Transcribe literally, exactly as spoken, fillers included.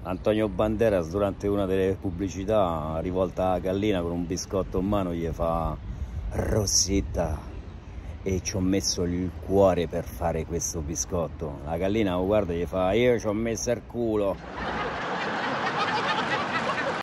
Antonio Banderas durante una delle pubblicità rivolta a Gallina con un biscotto in mano gli fa: Rosita, e ci ho messo il cuore per fare questo biscotto. La Gallina lo guarda e gli fa: io ci ho messo il culo.